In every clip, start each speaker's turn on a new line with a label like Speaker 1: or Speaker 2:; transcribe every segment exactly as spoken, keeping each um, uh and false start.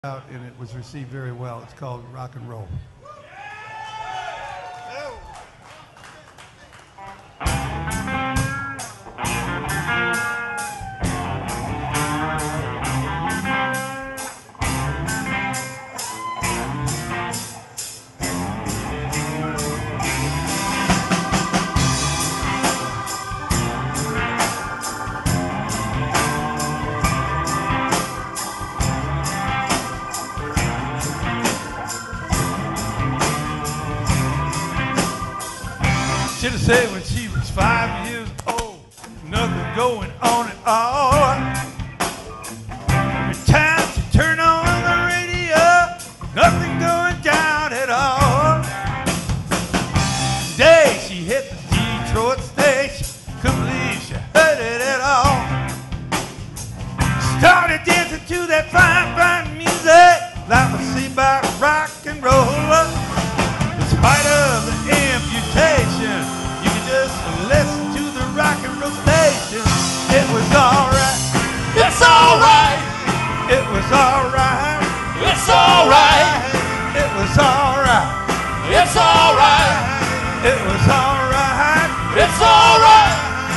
Speaker 1: out, and it was received very well. It's called Rock and Roll. Should have said when she was five years old, nothing going on at all. Every time she turned on the radio, nothing going down at all. Today she hit the Detroit station, couldn't believe she heard it at all. Started dancing to that fine, fine music, like we see about rock and roll. In spite of the amputation, you can just listen to the rock and roll station. It was alright.
Speaker 2: It's alright.
Speaker 1: It was alright.
Speaker 2: It's alright.
Speaker 1: It was alright.
Speaker 2: It's alright.
Speaker 1: It was alright.
Speaker 2: It's alright.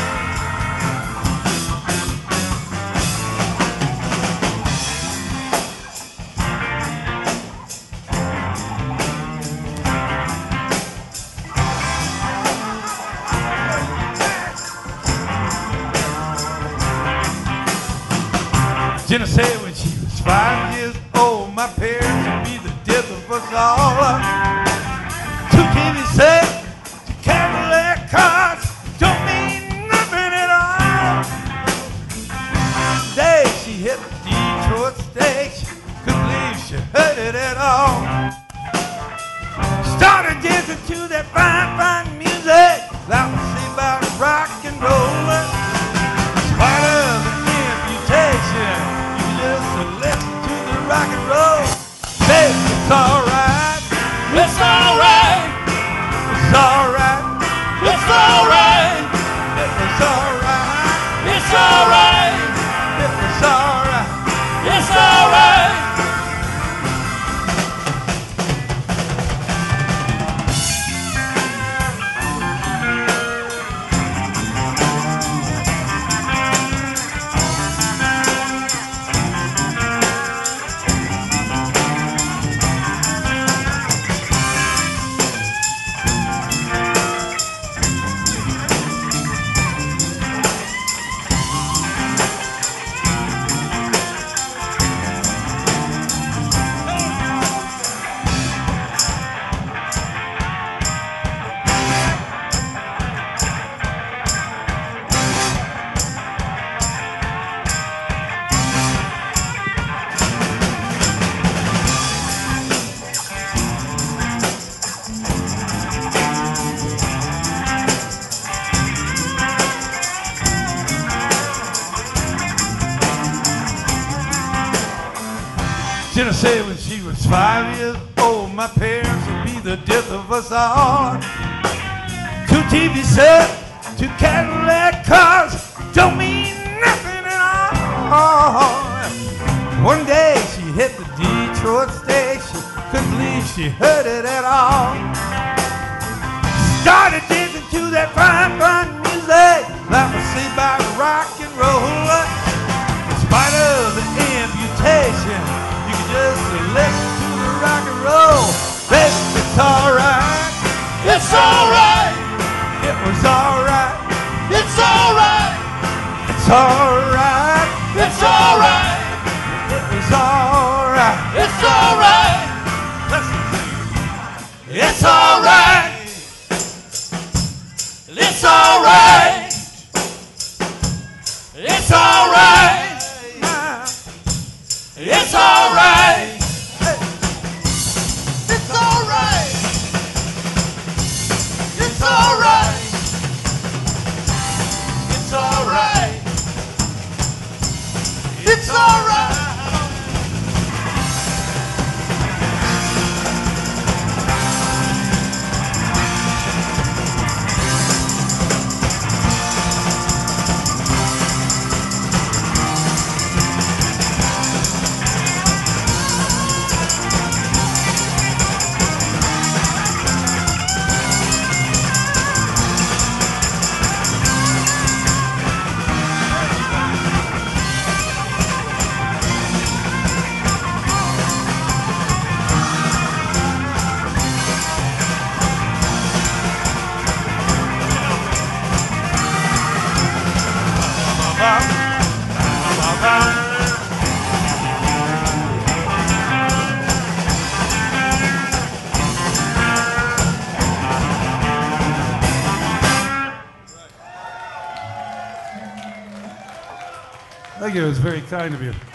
Speaker 1: Jenna said when she was five years old, my parents would be the death of us all. Two T V sets, two Cadillac cars, don't mean nothing at all. Today she hit the Detroit station, couldn't believe she heard it at all. Started dancing to that fine, fine music, like we see about rock and roll. In spite of the amputation, listen to the rock and roll. Say it's alright.
Speaker 2: It's alright.
Speaker 1: It's alright.
Speaker 2: It's alright.
Speaker 1: It was alright.
Speaker 2: It's alright.
Speaker 1: It was alright.
Speaker 2: It's alright.
Speaker 1: Jenna said when she was five years old, my parents would be the death of us all. Two T V sets, two Cadillac cars, don't mean nothing at all. One day she hit the Detroit station, couldn't believe she heard it at all. Started dancing to that fine, fine music, like we see about rock and roll. In spite of the amputation, just listen to the rock and roll. Baby, it's alright.
Speaker 2: It's alright.
Speaker 1: It was alright.
Speaker 2: It's alright.
Speaker 1: It's alright.
Speaker 2: It's alright.
Speaker 1: It was alright.
Speaker 2: It's alright.
Speaker 1: Listen.
Speaker 2: It's alright. It's alright. It's alright. It's alright. It's alright. It's alright. It's alright. It's alright.
Speaker 1: Thank you. It was very kind of you.